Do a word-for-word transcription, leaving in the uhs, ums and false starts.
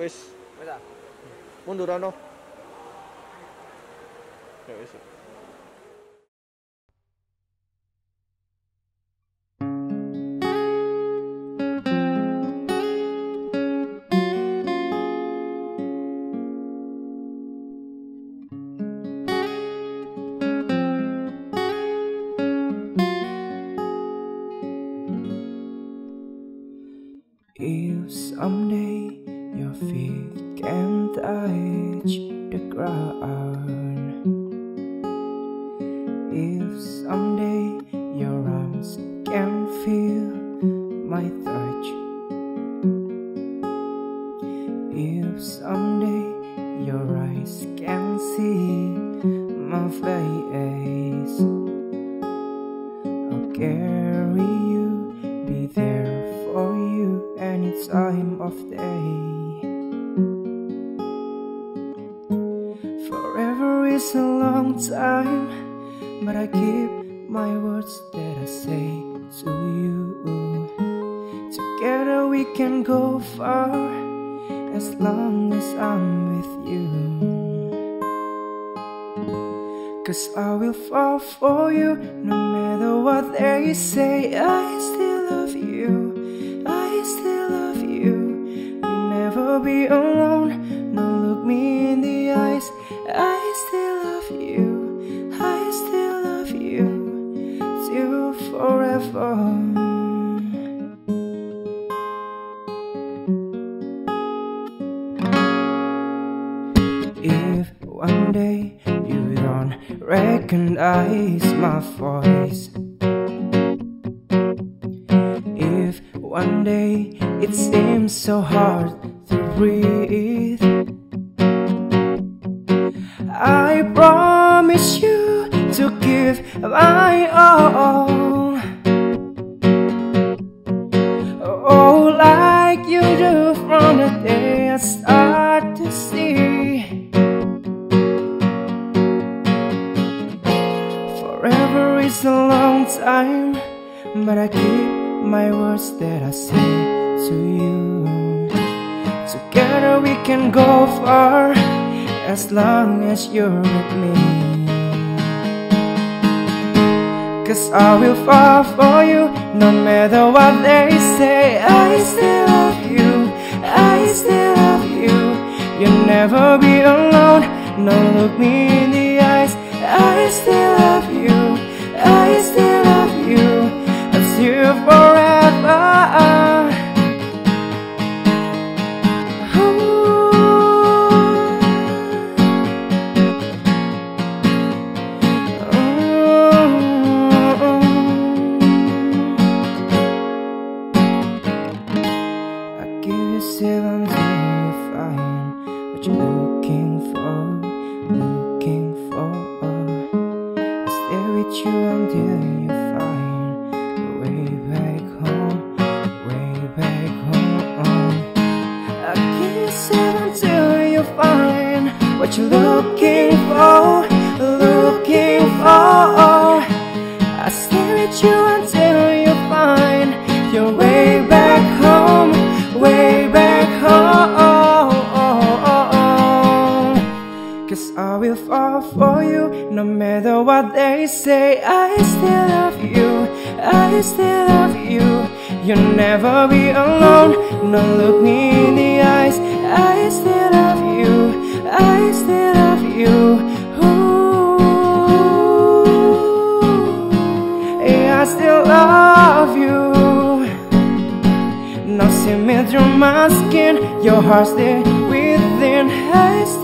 Wis. Wis ah. Mundur ono. Ya wis. If someday your feet can touch the ground, if someday your arms can feel my touch, if someday your eyes can see my face, I'll carry you, be there for you any time of day. Forever is a long time, but I keep my words that I say to you. Together we can go far, as long as I'm with you. 'Cause I will fall for you, no matter what they say. I still love you, I still love you. You'll never be alone, no, look me in the eyes. I still love you, I still love you, till forever. If one day you don't recognize my voice, if one day it seems so hard to breathe, I promise you to give my all. Oh, like you do from the day I start to see. Forever is a long time, but I keep my words that I say to you. Together we can go far, as long as you're with me. 'Cause I will fall for you, no matter what they say. I still love you, I still love you. You'll never be alone, no, look me in the eyes. I still love you, I still love you, until forever. Until you find what you're looking for, looking for. I stay with you until you find your way back home, way back home. I kiss it until you find what you're looking for, looking for. I stay with you until you find your way back home, way back home. 'Cause I will fall for you, no matter what they say. I still love you, I still love you. You'll never be alone, no, look me in the eyes. I still love you, I still love you. Ooh, yeah, I still love you. Now see me through my skin, your heart's there within. I